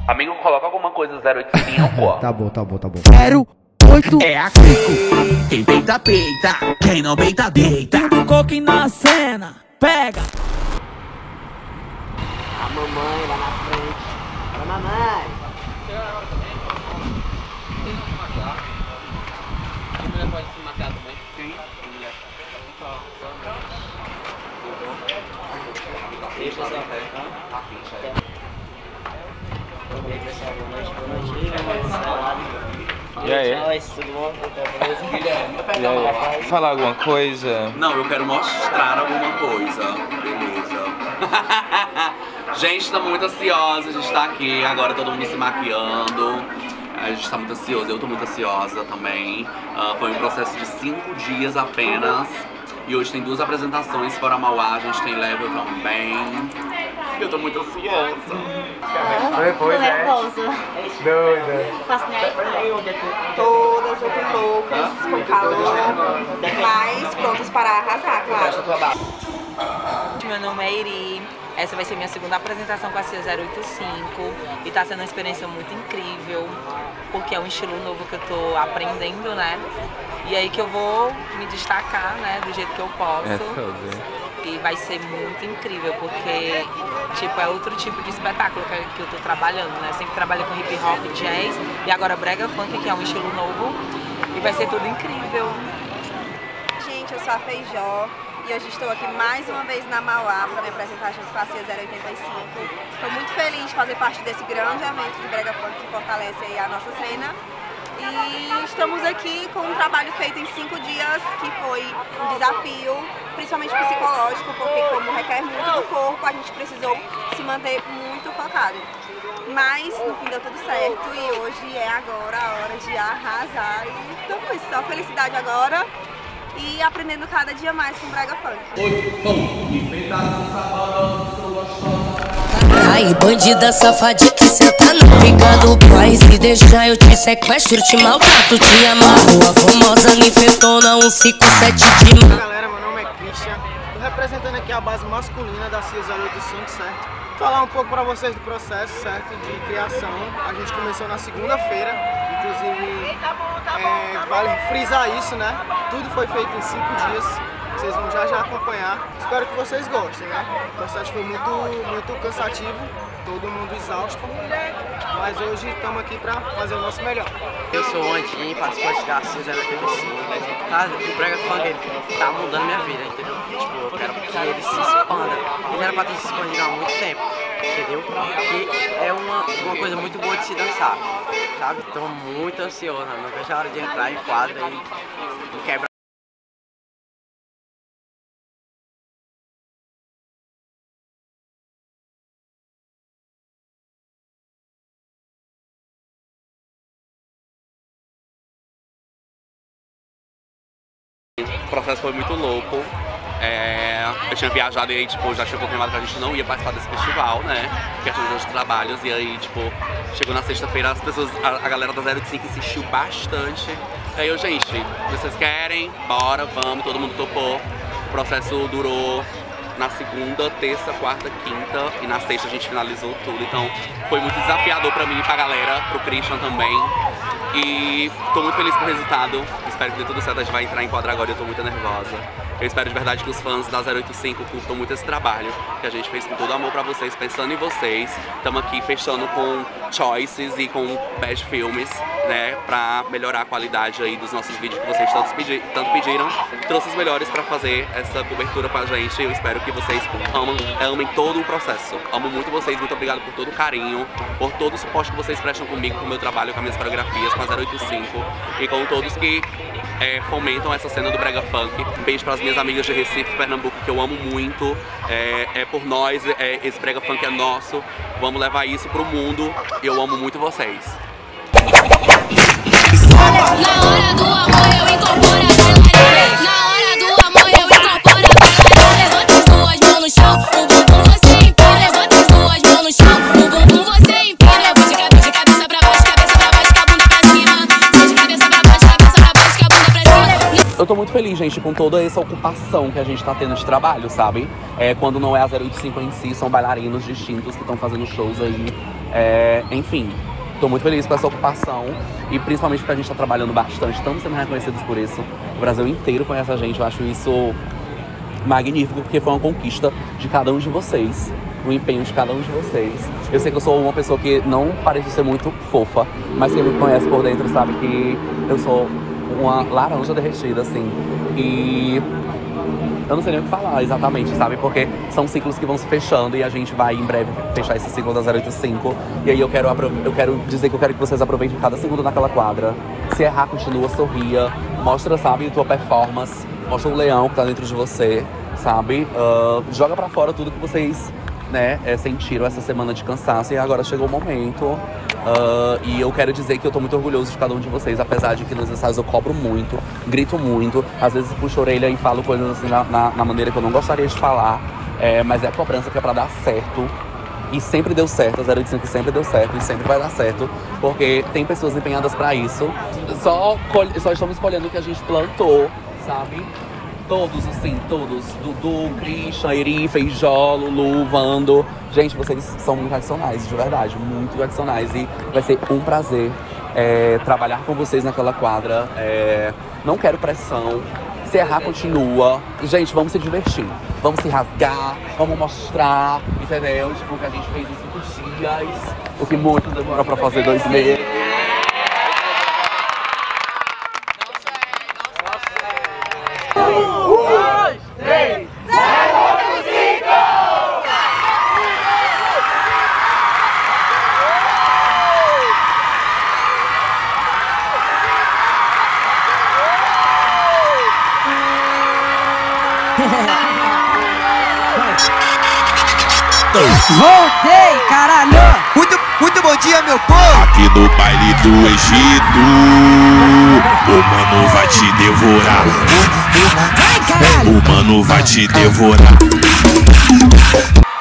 Amigo, coloca alguma coisa 085. Tá bom, tá bom, tá bom. 08 é a Crico. Quem peita, peita. Quem não peita, deita. Do coque na cena, pega. A mamãe lá na frente. Fala, mamãe. A mulher pode se matar também? Sim. Deixa essa festa. A ficha. E aí? Falar alguma coisa? Não, eu quero mostrar alguma coisa. Beleza. Gente, tá muito ansiosa, a gente tá aqui agora, todo mundo se maquiando. A gente tá muito ansioso, eu tô muito ansiosa também. Foi um processo de 5 dias apenas. E hoje tem 2 apresentações fora Mauá, a gente tem Level também. Eu tô muito ansiosa. Depois nervosa. Doida. Todas loucas, com calor, mas prontas para arrasar, claro. Meu nome é Iri, essa vai ser minha segunda apresentação com a CIA 085 e tá sendo uma experiência muito incrível, porque é um estilo novo que eu tô aprendendo, né? E aí que eu vou me destacar, né, do jeito que eu posso. E vai ser muito incrível, porque tipo, é outro tipo de espetáculo que eu tô trabalhando, né? Eu sempre trabalhei com hip hop, jazz e agora brega funk, que é um estilo novo, e vai ser tudo incrível. Gente, eu sou a Feijó e hoje estou aqui mais uma vez na Mauá para me apresentar junto com a CIA 085. Estou muito feliz de fazer parte desse grande evento de brega funk que fortalece aí a nossa cena. E estamos aqui com um trabalho feito em 5 dias, que foi um desafio, principalmente psicológico, porque como requer muito do corpo, a gente precisou se manter muito focado. Mas no fim deu tudo certo e hoje é agora a hora de arrasar. E então foi só felicidade agora e aprendendo cada dia mais com brega funk. Ai, bandida safadinha que senta no pica do pai. Se deixar eu te sequestro, te maltrato, te amarro. A famosa ninfetona 157 de Fala galera, meu nome é Christian. Tô representando aqui a base masculina da CIA 085, certo? Falar um pouco pra vocês do processo, certo? De criação. A gente começou na segunda-feira, inclusive vale frisar isso, né? Tudo foi feito em 5 dias. Vocês vão já acompanhar. Espero que vocês gostem, né? O processo foi muito cansativo, todo mundo exausto, mas hoje estamos aqui para fazer o nosso melhor. Eu sou o Andinho, participante da CIA 085. Tá, o brega funk ele tá mudando minha vida, entendeu? Tipo, eu quero que ele se expanda. Ele era para ter se expandido há muito tempo, entendeu? E é uma coisa muito boa de se dançar, sabe? Estou muito ansioso, não vejo a hora de entrar em quadra e quebrar. O processo foi muito louco. Eu tinha viajado e aí, tipo, já tinha confirmado que a gente não ia participar desse festival, né? Questão dos outros trabalhos. E aí, tipo, chegou na sexta-feira, a galera da 085 insistiu bastante. E aí gente, vocês querem? Bora, vamos, todo mundo topou. O processo durou na segunda, terça, quarta, quinta e na sexta a gente finalizou tudo. Então foi muito desafiador pra mim e pra galera, pro Christian também. E tô muito feliz com o resultado, espero que dê tudo certo, a gente vai entrar em quadra agora e eu tô muito nervosa. Eu espero de verdade que os fãs da 085 curtam muito esse trabalho que a gente fez com todo amor pra vocês, pensando em vocês. Estamos aqui fechando com Choices e com Bad Filmes, né, pra melhorar a qualidade aí dos nossos vídeos que vocês tanto pediram. Trouxe os melhores pra fazer essa cobertura com a gente. Eu espero que vocês amem todo o processo. Amo muito vocês, muito obrigado por todo o carinho, por todo o suporte que vocês prestam comigo, com o meu trabalho, com as minhas coreografias, com a 085 e com todos que fomentam essa cena do brega funk. Um beijo para as minhas amigas de Recife, Pernambuco, que eu amo muito. Por nós, esse brega funk é nosso. Vamos levar isso pro mundo. Eu amo muito vocês. Na hora do amor eu incorporo a bailarina. Na hora do amor eu incorporo a bailarina. Levanta as 2 mãos no chão, o bumbum você empina. Levanta as 2 mãos no chão, o bumbum você empina. De cabeça pra baixo, com a bunda pra cima. De cabeça pra baixo, com a bunda pra cima. Eu tô muito feliz, gente, com toda essa ocupação que a gente tá tendo de trabalho, sabe? Quando não é a 085 em si, são bailarinos distintos que estão fazendo shows aí Enfim, tô muito feliz com essa ocupação e principalmente porque a gente tá trabalhando bastante, estamos sendo reconhecidos por isso. O Brasil inteiro conhece a gente, eu acho isso magnífico, porque foi uma conquista de cada um de vocês, o empenho de cada um de vocês. Eu sei que eu sou uma pessoa que não parece ser muito fofa, mas quem me conhece por dentro sabe que eu sou uma laranja derretida, assim. E eu não sei nem o que falar exatamente, sabe? Porque são ciclos que vão se fechando e a gente vai em breve fechar esse ciclo da 085. E aí eu quero dizer que eu quero que vocês aproveitem cada segundo naquela quadra. Se errar, continua, sorria. Mostra, sabe, tua performance. Mostra o leão que tá dentro de você, sabe? Joga pra fora tudo que vocês, né, sentiram essa semana de cansaço. E agora chegou o momento. E eu quero dizer que eu tô muito orgulhoso de cada um de vocês, apesar de que nos ensaios eu cobro muito, grito muito, às vezes puxo a orelha e falo coisas assim na maneira que eu não gostaria de falar, mas é a cobrança que é pra dar certo. E sempre deu certo, a 085 sempre deu certo e sempre vai dar certo, porque tem pessoas empenhadas pra isso. Só estamos colhendo o que a gente plantou, sabe? Todos, assim, todos. Dudu, Christian, Eri, Feijó, Lulu, Vando. Gente, vocês são muito adicionais, de verdade, muito adicionais. E vai ser um prazer trabalhar com vocês naquela quadra. Não quero pressão. Se errar, continua. Gente, vamos se divertir. Vamos se rasgar, vamos mostrar, entendeu? Tipo, que a gente fez em 5 dias, o que muito demora pra fazer 2 meses. Voltei, caralho! Muito bom dia, meu povo! Aqui no baile do Egito, o mano vai te devorar. Vai, caralho! O mano vai te devorar.